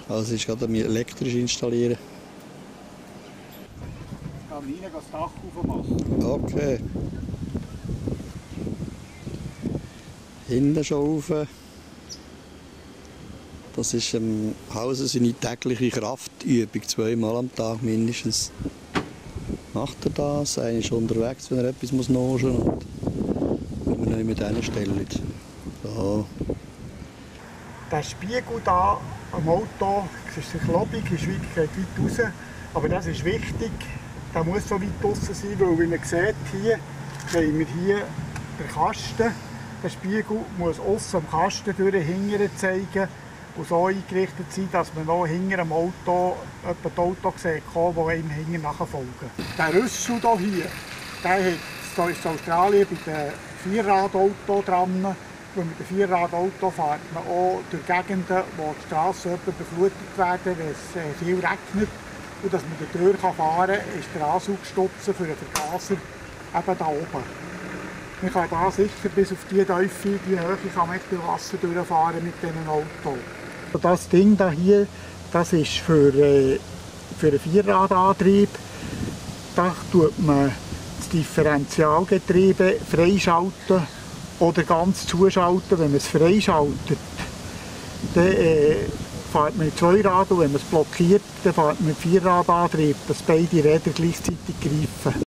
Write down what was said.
Also ist gerade elektrisch installieren. Ich kann rein das Dach aufmachen. Okay. Hinten schon rauf. Das ist im Hause seine tägliche Kraftübung, 2-mal am Tag mindestens. Macht er das? Einer ist unterwegs, wenn er etwas naschen muss. Und wenn wir nicht mit stellen. So. Der Spiegel hier am Auto, das ist klobig, ist weit, geht weit raus. Aber das ist wichtig, der muss so weit draussen sein, weil wie man sieht, hier haben wir hier den Kasten. Der Spiegel muss aussen am Kasten durch hinten zeigen und so eingerichtet sein, dass man noch hinter dem Auto das Auto sieht, das einem hinten nachfolgen. Der Rüssel hier, der ist in Australien bei den Vierradautos dran. Und mit dem Vierradauto fährt man auch durch Gegenden, wo die Strassen beflutet werden, wenn es viel regnet. Und dass man dort fahren kann, ist der Ansaugstutzen für den Vergaser eben da oben. Man kann da sicher bis auf die Tiefe, die Höhe kann man mit dem Wasser durchfahren mit diesem Auto. Und das Ding hier, das ist für einen Vierradantrieb. Da tut man das Differentialgetriebe freischalten oder ganz zuschalten. Wenn man es freischaltet, dann fährt man mit Zweirad und wenn man es blockiert, dann fährt man mit Vierradantrieb, dass beide Räder gleichzeitig greifen.